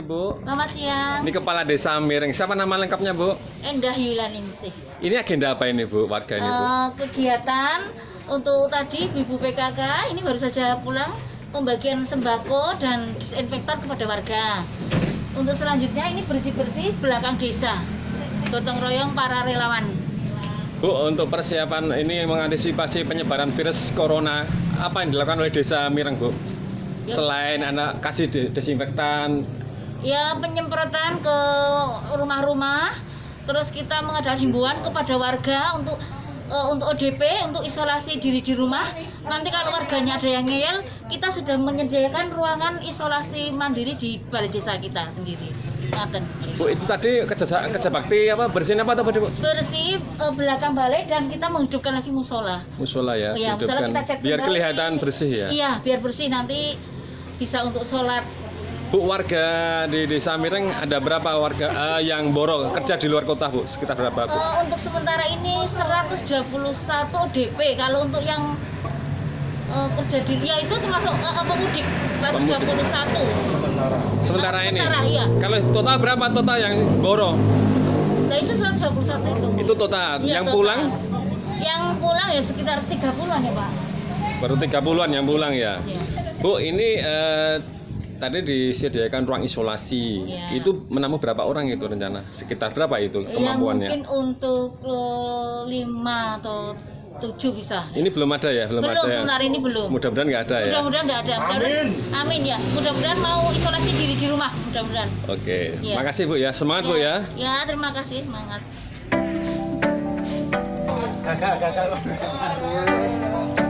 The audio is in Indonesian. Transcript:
Bu. Selamat siang. Ini Kepala Desa Miring. Siapa nama lengkapnya Bu? Endah Yulianingsih. Ini agenda apa ini Bu? Warga ini Bu? Kegiatan untuk tadi Ibu PKK ini baru saja pulang, pembagian sembako dan disinfektan kepada warga. Untuk selanjutnya ini bersih-bersih belakang desa, gotong royong para relawan. Bu, untuk persiapan ini mengantisipasi penyebaran virus corona, apa yang dilakukan oleh Desa Miring Bu? Selain anak kasih desinfektan, Ya, penyemprotan ke rumah-rumah, terus kita mengadakan himbauan kepada warga untuk ODP, untuk isolasi diri di rumah. Nanti kalau warganya ada yang ngeyel, kita sudah menyediakan ruangan isolasi mandiri di balai desa kita sendiri. Ngaten. Bu, itu tadi kerja bakti apa bersihin apa tadi Bu? Bersih belakang balai dan kita menghidupkan lagi musola. Musola ya, Iya, musola kita cek biar kembali. kelihatan bersih ya. Iya, biar bersih, nanti bisa untuk sholat. Bu, warga di Desa Miring ada berapa warga yang boro kerja di luar kota Bu? Sekitar berapa Bu? Untuk sementara ini 121 DP. Kalau untuk yang kerja di ya itu termasuk pemudik 121. Sementara ini. Iya. Kalau total berapa total yang boro? Nah itu 121 itu. Itu total. Iya, Yang total. pulang? Yang pulang ya sekitar 30-an ya Pak. Baru 30-an yang pulang ya. Iya. Bu, ini tadi disediakan ruang isolasi. Iya. Itu menampung berapa orang itu rencana? Sekitar berapa itu Ya kemampuannya? mungkin untuk 5 atau 7 bisa. Ini belum ada ya? Belum ada ya? Sebentar ini belum. Mudah-mudahan nggak ada ya? Mudah-mudahan nggak ada. Amin. Amin ya. Mudah-mudahan mau isolasi diri di rumah. Mudah-mudahan. Oke. Iya. Makasih Bu ya. Semangat Bu ya. Ya, terima kasih. Semangat. Kakak.